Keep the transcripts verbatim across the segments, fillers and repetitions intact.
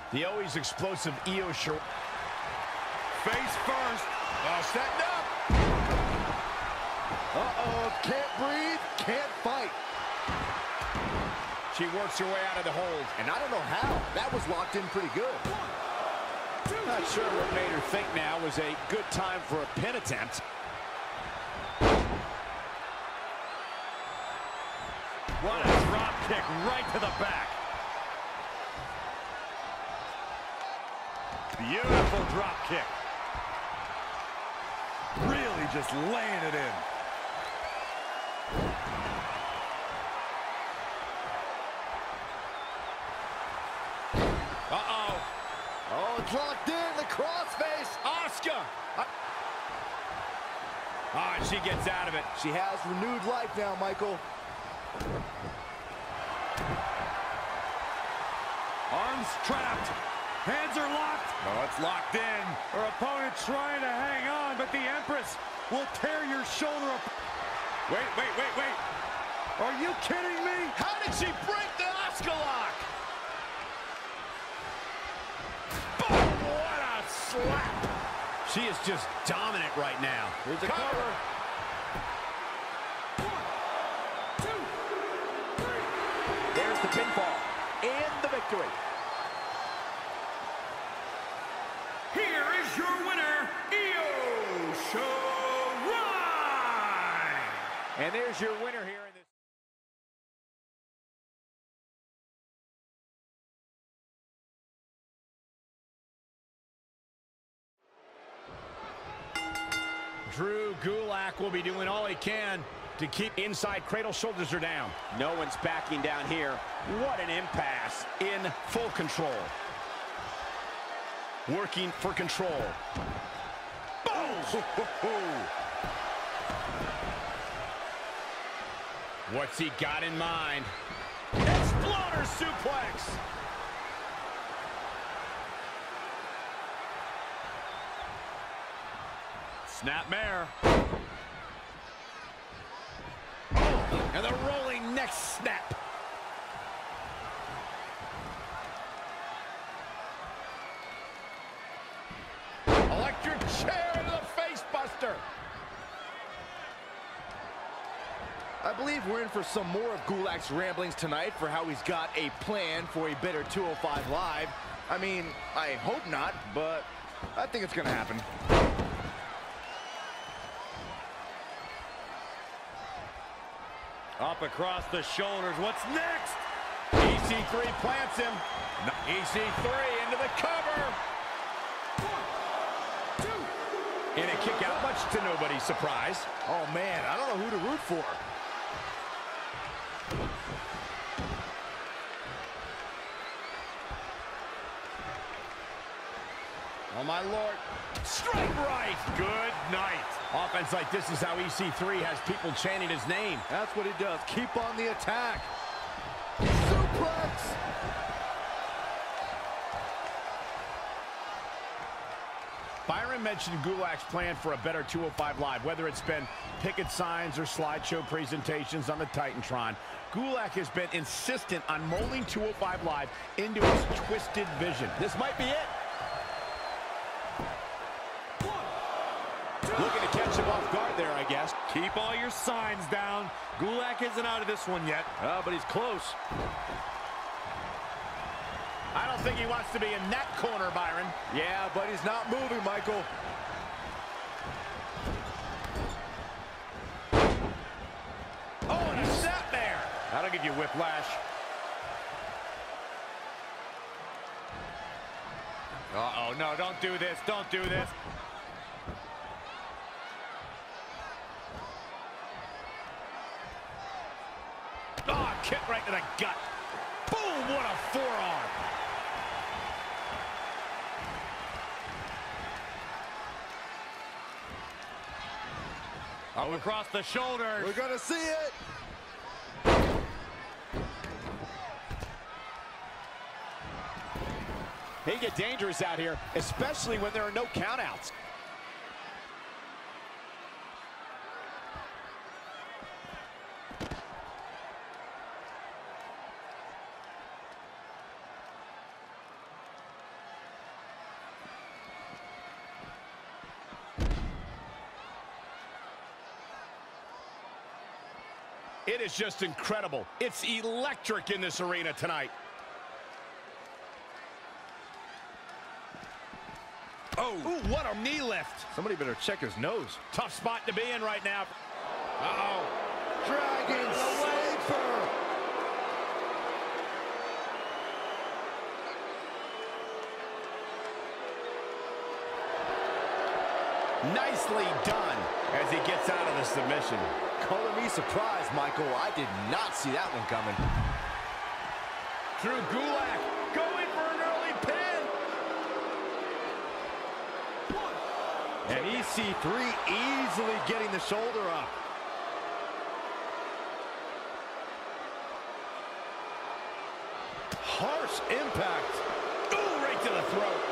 The always explosive Io Shirai. Face first. Oh, setting up. Uh-oh, can't breathe, can't fight. She works her way out of the hold. And I don't know how. That was locked in pretty good. Not sure what made her think now was a good time for a pin attempt. What a drop kick right to the back. Beautiful drop kick. Really just laying it in. Uh-oh. Oh, it's locked in, the crossface. Asuka. Ah, oh, she gets out of it. She has renewed life now, Michael. Arms trapped. Hands are locked. Oh, it's locked in. Her opponent trying to hang on, but the Empress will tear your shoulder up. Wait, wait, wait, wait. Are you kidding me? How did she break the Asuka lock? Boom! What a slap. She is just dominant right now. Here's a cover. cover. One, two, three. There's the pinfall and the victory. Here is your winner, Io Shirai. And there's your winner here in this. Drew Gulak will be doing all he can to keep inside cradle. Shoulders are down. No one's backing down here. What an impasse in full control. Working for control. Boom! What's he got in mind? Exploder suplex! Snapmare. Oh, and the rolling neck snap. Electric chair into the face buster. I believe we're in for some more of Gulak's ramblings tonight for how he's got a plan for a better two oh five Live. I mean, I hope not, but I think it's gonna happen. Up across the shoulders. What's next? E C three plants him. E C three into the cover. One, two. And a kick out, much to nobody's surprise. Oh man, I don't know who to root for. Oh my Lord. Strike right. Good night. Offense like this is how E C three has people chanting his name. That's what he does. Keep on the attack. Suplex. Byron mentioned Gulak's plan for a better two oh five Live, whether it's been picket signs or slideshow presentations on the Titantron. Gulak has been insistent on molding two oh five Live into his twisted vision. This might be it. Looking to catch him off guard there, I guess. Keep all your signs down. Gulak isn't out of this one yet. Oh, but he's close. I don't think he wants to be in that corner, Byron. Yeah, but he's not moving, Michael. Oh, and a snap there. That'll give you whiplash. Uh-oh, no, don't do this. Don't do this. Oh, kick right to the gut. Boom, what a forearm. Oh, across the shoulders. We're gonna see it. They get dangerous out here, especially when there are no countouts. It is just incredible. It's electric in this arena tonight. Oh, ooh, what a knee lift. Somebody better check his nose. Tough spot to be in right now. Uh-oh. Dragon Sleeper. Nicely done as he gets out of the submission. Color me surprised, Michael. I did not see that one coming. Drew Gulak going for an early pin. And E C three easily getting the shoulder up. Harsh impact. Ooh, right to the throat.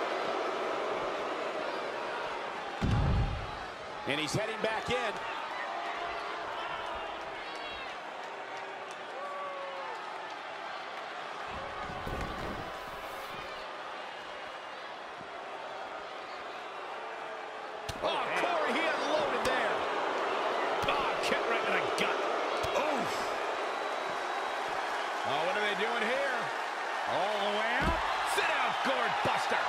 And he's heading back in. Oh, Corey, he unloaded there. Oh, kick right in the gut. Oof. Oh, what are they doing here? All the way out. Sit down, gourd buster.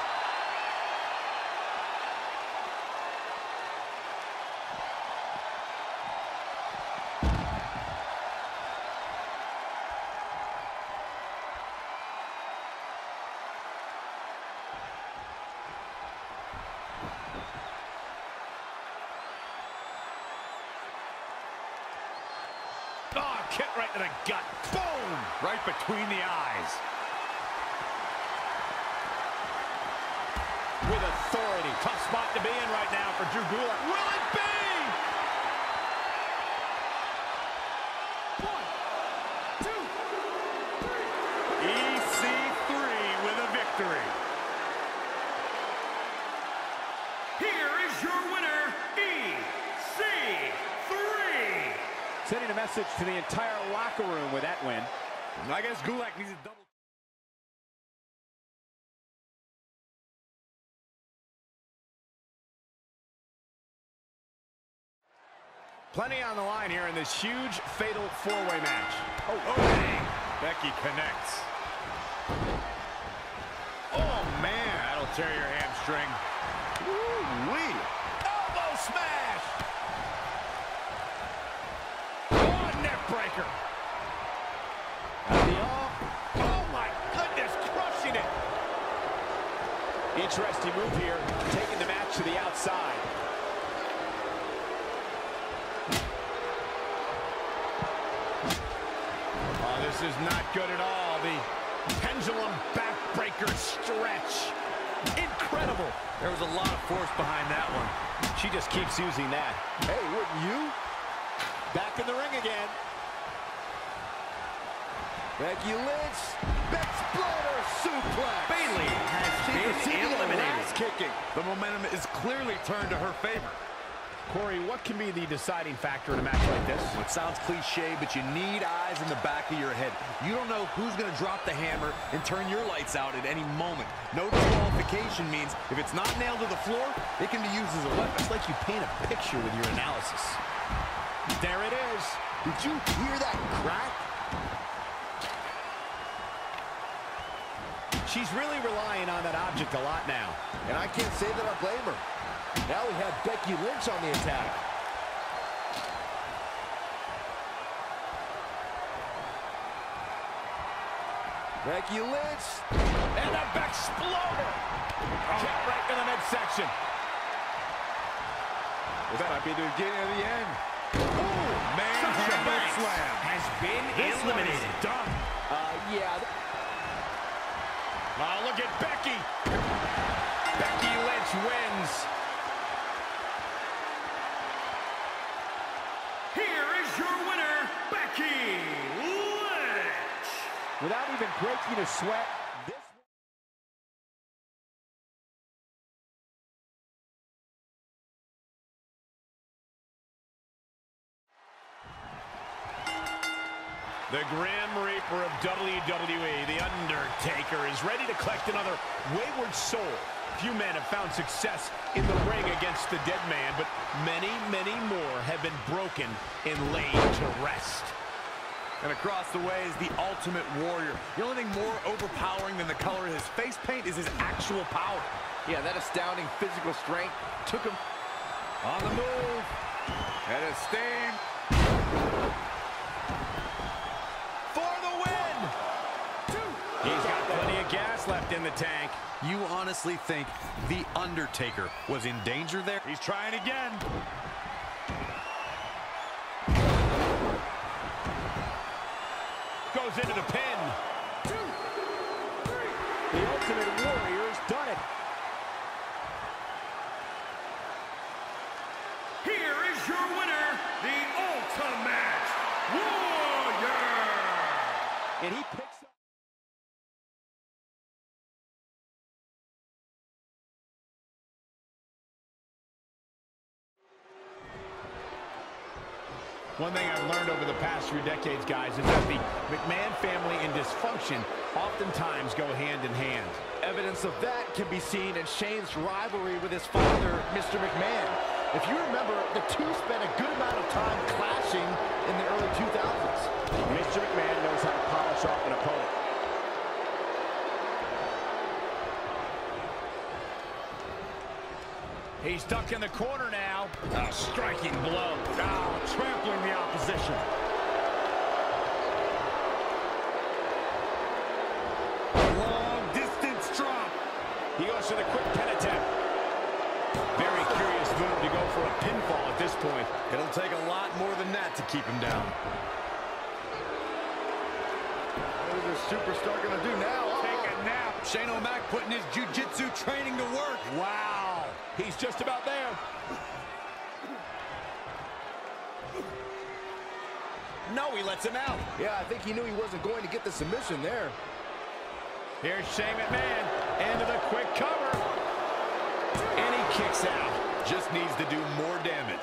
Oh, kick right to the gut. Boom! Right between the eyes. With authority. Tough spot to be in right now for Drew Gulak. Will it be? One, two, three. E C three with a victory. Here is your winner, E C three. Sending a message to the entire locker room with that win. I guess Gulak needs a double. Plenty on the line here in this huge fatal four-way match. Oh, oh, dang. Becky connects. Oh, man. That'll tear your hamstring. Woo-wee. Elbow smash. Oh, neck breaker. Oh, oh, my goodness. Crushing it. Interesting move here. Taking the match to the outside. This is not good at all. The pendulum backbreaker stretch. Incredible. There was a lot of force behind that one. She just keeps using that. Hey, wouldn't you? Back in the ring again. Becky Lynch. Exploder suplex. Bayley has She's been eliminated. Kicking. The momentum is clearly turned to her favor. Corey, what can be the deciding factor in a match like this? Well, it sounds cliche, but you need eyes in the back of your head. You don't know who's going to drop the hammer and turn your lights out at any moment. No disqualification means if it's not nailed to the floor, it can be used as a weapon. It's like you paint a picture with your analysis. There it is. Did you hear that crack? She's really relying on that object a lot now. And I can't say that I blame her. Now we have Becky Lynch on the attack. Becky Lynch. And a Bexploder. Oh. Kick right in the midsection. This might be the beginning of the end. Ooh, man, Sasha Banks Slam has been This eliminated. Done. Uh, yeah. Oh, look at Becky. Becky Lynch wins. Here is your winner, Becky Lynch. Without even breaking a sweat, this... The Grim Reaper of W W E, The Undertaker, is ready to collect another wayward soul. Few men have found success in the ring against the dead man, but many, many more have been broken and laid to rest. And across the way is the Ultimate Warrior. The only thing more overpowering than the color of his face paint is his actual power. Yeah, that astounding physical strength took him on the move. And a Sting. For the win! He's got plenty of gas left in the tank. You honestly think The Undertaker was in danger there? He's trying again. Goes into the pin. Two, three. The Ultimate Warrior's done it. Here is your winner, the Ultimate Warrior. And he picks up. One thing I've learned over the past few decades, guys, is that the McMahon family and dysfunction oftentimes go hand in hand. Evidence of that can be seen in Shane's rivalry with his father, Mister McMahon. If you remember, the two spent a good amount of time clashing in the early two thousands. Mister McMahon knows how to polish off an opponent. He's stuck in the corner now. A striking blow. Now trampling the opposition. Long distance drop. He goes for the quick pin attempt. Very curious move to go for a pinfall at this point. It'll take a lot more than that to keep him down. What is this superstar going to do now? Uh-oh. Take a nap. Shane O'Mac putting his jiu-jitsu training to work. Wow. He's just about there. No, he lets him out. Yeah, I think he knew he wasn't going to get the submission there. Here's Shane McMahon into the quick cover. And he kicks out. Just needs to do more damage.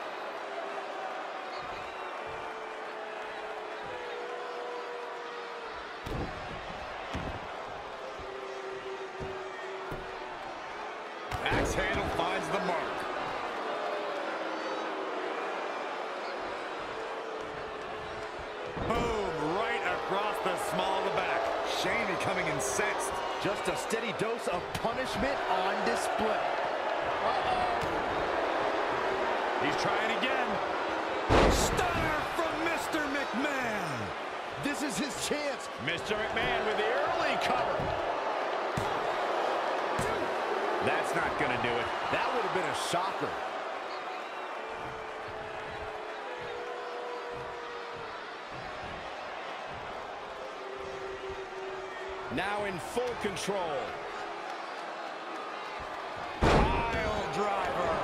Axe handle finds the mark. Boom, right across the small of the back. Shane becoming incensed. Just a steady dose of punishment on display. Uh-oh. He's trying again. Stunner from Mister McMahon. This is his chance. Mister McMahon with the early cover. That's not going to do it. That would have been a shocker. Now in full control. Pile driver.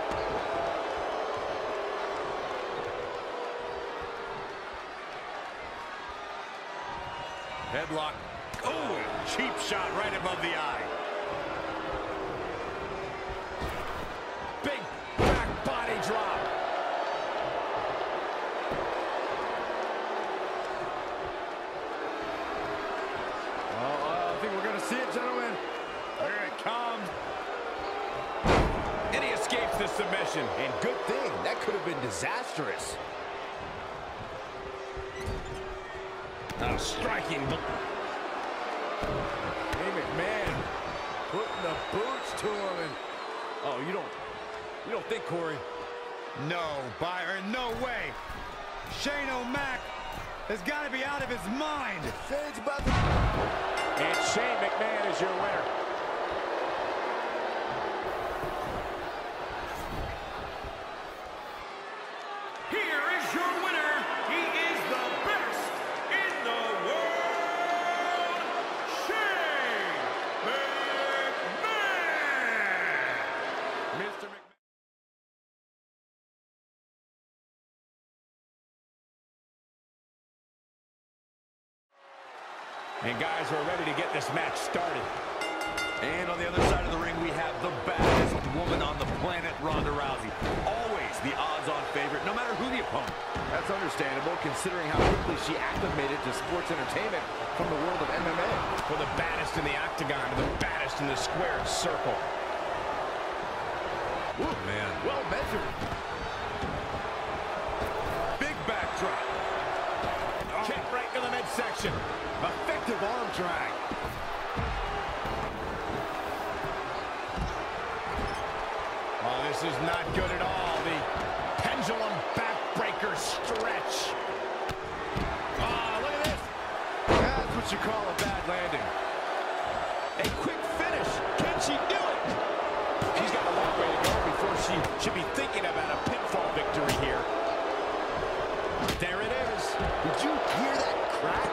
Headlock. Oh, cheap shot right above the eye. Big back body drop. Oh, I think we're going to see it, gentlemen. Here it comes. And he escapes the submission. And good thing. That could have been disastrous. A striking. Hey, McMahon putting the boots to him. And oh, you don't, you don't think, Corey? No, Byron, no way. Shane O'Mac has got to be out of his mind. Shane's about to... And Shane McMahon is your winner. Here is your winner. He is the best in the world, Shane McMahon. Mister McMahon. And guys, we're ready to get this match started. And on the other side of the ring, we have the baddest woman on the planet, Ronda Rousey. Always the odds-on favorite, no matter who the opponent. That's understandable, considering how quickly she acclimated to sports entertainment from the world of M M A. For the baddest in the octagon to the baddest in the squared circle. Woo, man. Well measured. Big backdrop. Oh, midsection. Effective arm drag. Oh, this is not good at all. The pendulum backbreaker stretch. Oh, look at this. That's what you call a bad landing. A quick finish. Can she do it? She's got a long way to go before she should be thinking about a pinfall victory here. There it is. Did you hear that crack?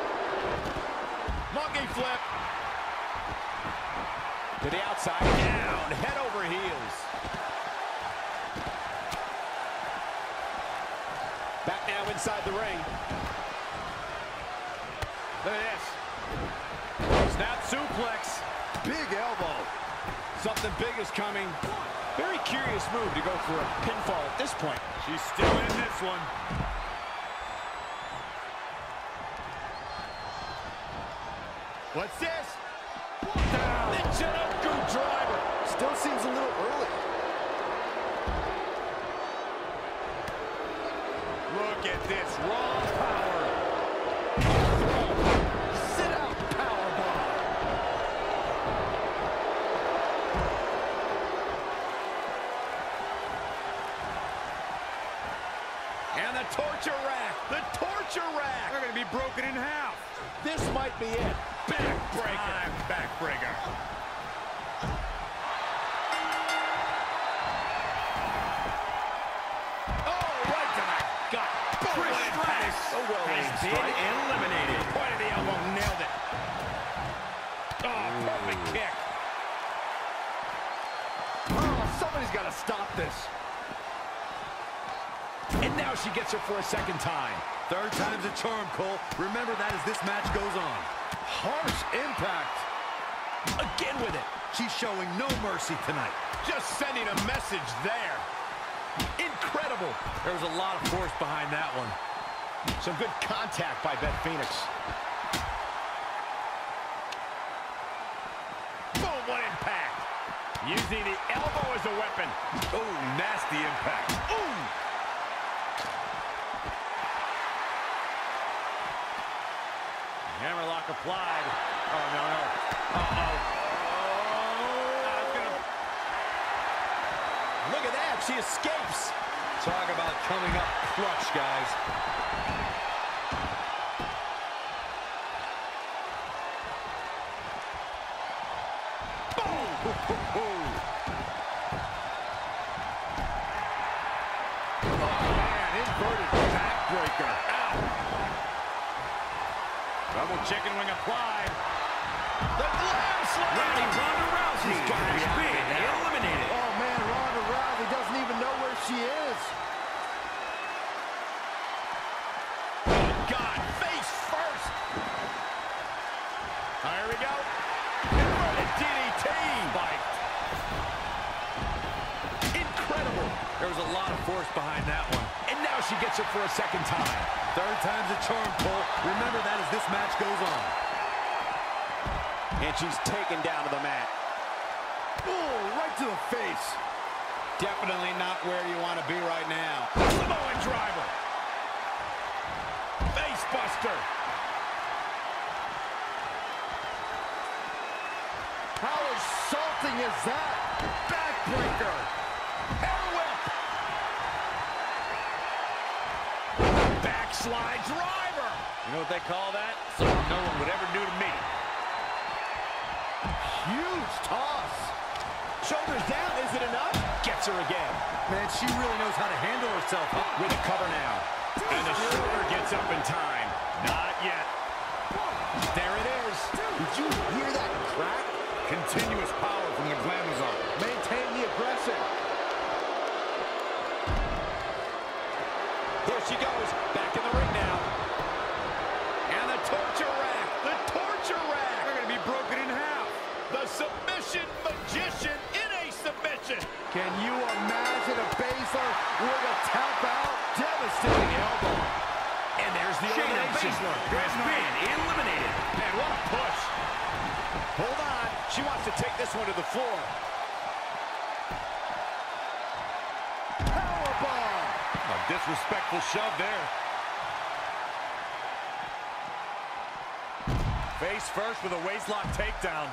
Monkey flip. To the outside. Down. Head over heels. Back now inside the ring. Look at this. Snap suplex. Big elbow. Something big is coming. Very curious move to go for a pinfall at this point. She's still in this one. What's this? Down. The Jinoku driver. Still seems a little early. Look at this raw power. Sit out powerbomb. And the torture rack. The torture rack. They're going to be broken in half. This might be it. Backbreaker. Backbreaker. Oh, right to the gut. Boom, impact. A well-aimed strike. And eliminated. Point of the elbow, nailed it. Oh, perfect kick. Oh, somebody's got to stop this. And now she gets her for a second time. Third time's a charm, Cole. Remember that as this match goes on. Harsh impact. Again with it. She's showing no mercy tonight. Just sending a message there. Incredible. There was a lot of force behind that one. Some good contact by Beth Phoenix. Boom, what impact. Using the elbow as a weapon. Oh, nasty impact. Ooh. Hammerlock applied. Oh, no, no. Uh-oh. Oh, gonna... Look at that. She escapes. Talk about coming up clutch, guys. Boom. Oh, man. Inverted backbreaker. Ow. Double chicken wing applied. The glam slam. Rowdy Ronda Rousey has been eliminated. Oh, man, Ronda Rousey doesn't even know where she is. Oh, God, face first. Oh, here we go. Inverted D D T. Spiked. Incredible. There was a lot of force behind that one. And now she gets it for a second time. Third time's a charm, Cole. Remember that as this match goes on. And she's taken down to the mat. Oh, right to the face. Definitely not where you want to be right now. Samoan driver. Face buster. How insulting is that? Backbreaker. Hair whip. Backslide driver. You know what they call that? Something no one would ever do to me. Huge toss. Shoulders down, is it enough? Gets her again. Man, she really knows how to handle herself. With a cover now. And the shoulder gets up in time. Not yet. There it is. Did you hear that crack? Continuous power from the Glamazon. Maintain the aggression. Here she goes. Back in the ring now. And the torture rack. The torture rack. They're going to be broken in half. The submission magician in a submission. Can you imagine a Baszler with a tap out? Devastating elbow. And there's the Shayna elimination. Baszler has been eliminated. Man, what a push. Hold on. She wants to take this one to the floor. Powerbomb. A disrespectful shove there. Face first with a waistlock takedown.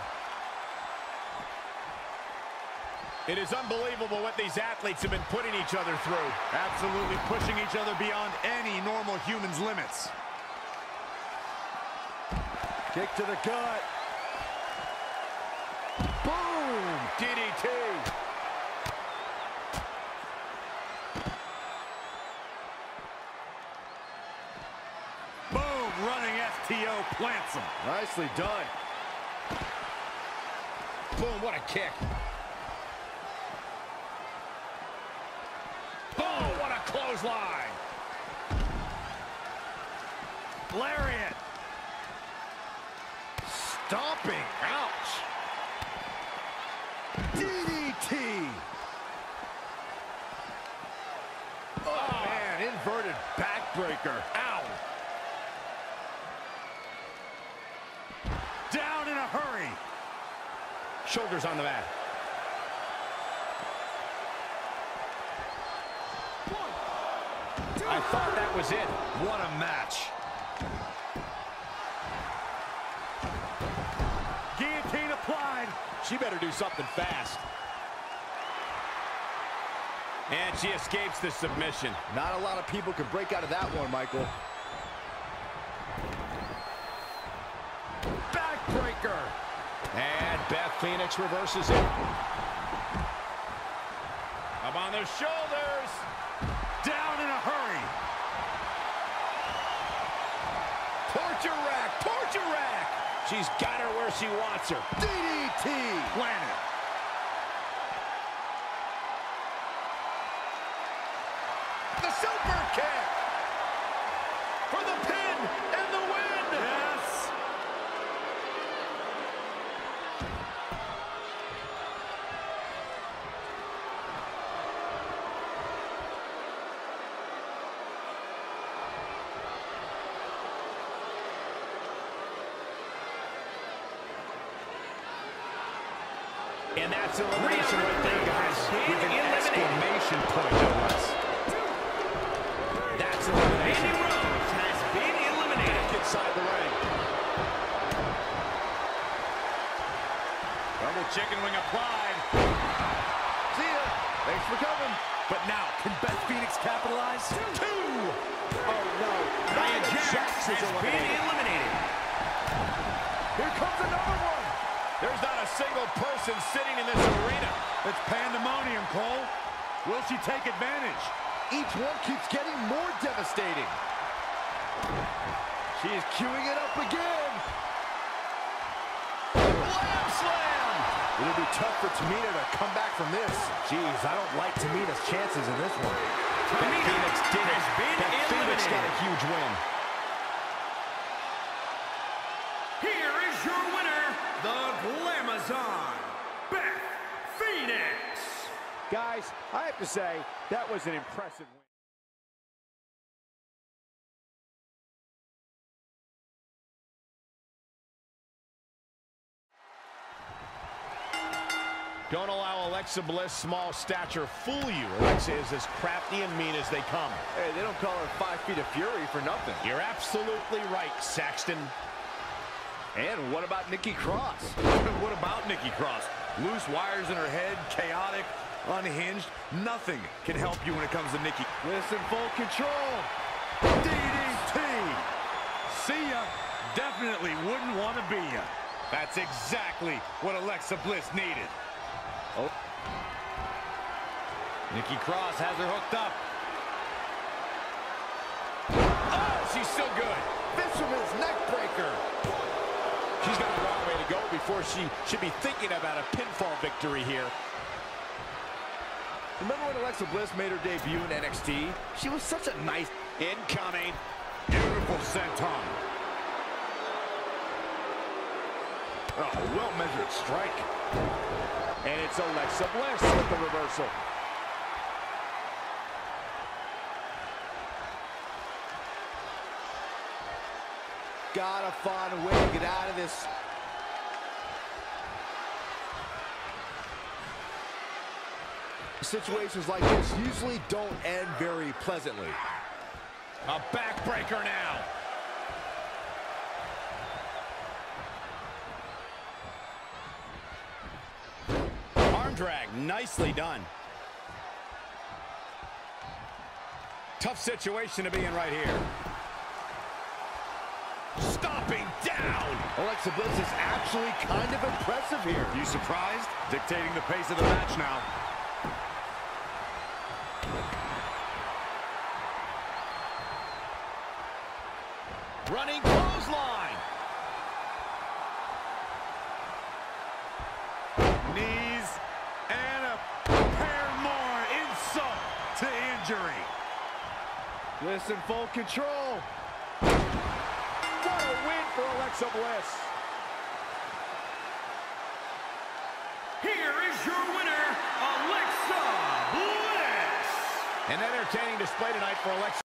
It is unbelievable what these athletes have been putting each other through. Absolutely pushing each other beyond any normal human's limits. Kick to the gut. Boom! D D T. Boom! Running S T O plants him. Nicely done. Boom, what a kick. Oh, what a clothesline. Lariat. Stomping. Ouch. D D T. Oh, man, inverted backbreaker. Ow. Down in a hurry. Shoulders on the mat. I thought that was it. What a match. Guillotine applied. She better do something fast. And she escapes the submission. Not a lot of people can break out of that one, Michael. Backbreaker. And Beth Phoenix reverses it. Up on their shoulders. Down in a hurry. Torture rack. Torture rack. She's got her where she wants her. D D T. Planet. The super kick. For the pin and the win. Yes. And that's elimination right there, guys. With an exclamation point, no less. That's elimination. Mandy Rose has been eliminated. Inside the ring. Double chicken wing applied. See ya. Thanks for coming. But now, can Beth Phoenix capitalize? Two. Oh, no. Nia Jax is has been eliminated. Here comes another one. There's not a single person sitting in this arena. It's pandemonium, Cole. Will she take advantage? Each one keeps getting more devastating. She is queuing it up again. Slam slam. It'll be tough for Tamina to come back from this. Jeez, I don't like Tamina's chances in this one. Beth Phoenix did it. has been Beth Phoenix got a eliminated. huge win. Here is your winner, the Glamazon, Beth Phoenix. Guys, I have to say, that was an impressive win. Don't allow Alexa Bliss' small stature fool you. Alexa is as crafty and mean as they come. Hey, they don't call her five feet of fury for nothing. You're absolutely right, Saxton. And what about Nikki Cross? What about Nikki Cross? Loose wires in her head, chaotic, unhinged. Nothing can help you when it comes to Nikki. Bliss in full control. D D T. See ya. Definitely wouldn't want to be ya. That's exactly what Alexa Bliss needed. Oh. Nikki Cross has her hooked up. Oh, she's still good. Fisherman's neck breaker. She's got a long way to go before she should be thinking about a pinfall victory here. Remember when Alexa Bliss made her debut in N X T? She was such a nice... Incoming. Beautiful senton. Oh, well-measured strike. And it's Alexa Bliss with the reversal. Gotta find a way to get out of this. Situations like this usually don't end very pleasantly. A backbreaker now. arm drag. Nicely done. Tough situation to be in right here. Stomping down. Alexa Bliss is actually kind of impressive here. You surprised? Dictating the pace of the match now. Running clothesline. Knees and a pair more. Insult to injury. Bliss in full control. What a win for Alexa Bliss. Here is your winner, Alexa Bliss. An entertaining display tonight for Alexa.